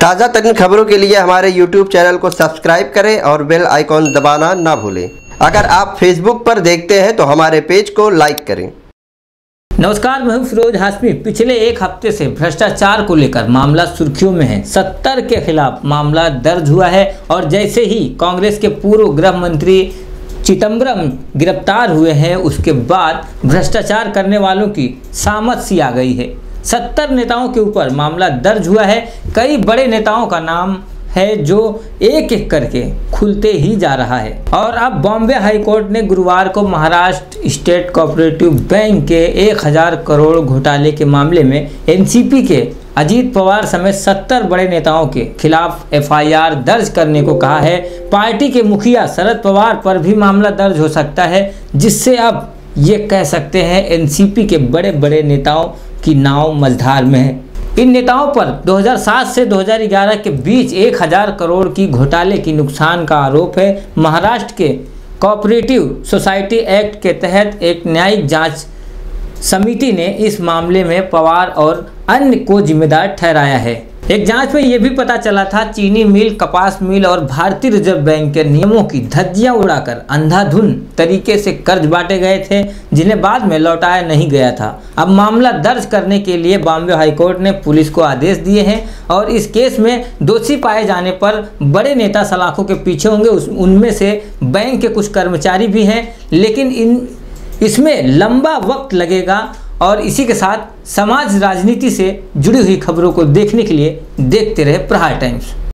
ताज़ा तरीन खबरों के लिए हमारे YouTube चैनल को सब्सक्राइब करें और बेल आइकॉन दबाना ना भूलें। अगर आप Facebook पर देखते हैं तो हमारे पेज को लाइक करें। नमस्कार, मैं हूं फिरोज हाशमी। पिछले एक हफ्ते से भ्रष्टाचार को लेकर मामला सुर्खियों में है। 70 के खिलाफ मामला दर्ज हुआ है और जैसे ही कांग्रेस के पूर्व गृह मंत्री चिदंबरम गिरफ्तार हुए हैं उसके बाद भ्रष्टाचार करने वालों की सामत सी आ गई है। 70 नेताओं के ऊपर मामला दर्ज हुआ है। कई बड़े नेताओं का नाम है जो एक एक करके खुलते ही जा रहा है। और अब बॉम्बे हाई कोर्ट ने गुरुवार को महाराष्ट्र स्टेट कोऑपरेटिव बैंक के 1000 करोड़ घोटाले के मामले में एनसीपी के अजीत पवार समेत 70 बड़े नेताओं के खिलाफ एफआईआर दर्ज करने को कहा है। पार्टी के मुखिया शरद पवार पर भी मामला दर्ज हो सकता है, जिससे अब ये कह सकते हैं एनसीपी के बड़े बड़े नेताओं की नाव मझधार में है। इन नेताओं पर 2007 से 2011 के बीच 1000 करोड़ की घोटाले की नुकसान का आरोप है। महाराष्ट्र के कोऑपरेटिव सोसाइटी एक्ट के तहत एक न्यायिक जांच समिति ने इस मामले में पवार और अन्य को जिम्मेदार ठहराया है। एक जांच में यह भी पता चला था चीनी मिल, कपास मिल और भारतीय रिजर्व बैंक के नियमों की धज्जियां उड़ाकर अंधाधुन तरीके से कर्ज बांटे गए थे, जिन्हें बाद में लौटाया नहीं गया था। अब मामला दर्ज करने के लिए बॉम्बे हाईकोर्ट ने पुलिस को आदेश दिए हैं और इस केस में दोषी पाए जाने पर बड़े नेता सलाखों के पीछे होंगे। उनमें से बैंक के कुछ कर्मचारी भी हैं, लेकिन इसमें लंबा वक्त लगेगा। और इसी के साथ समाज राजनीति से जुड़ी हुई खबरों को देखने के लिए देखते रहे प्रहार टाइम्स।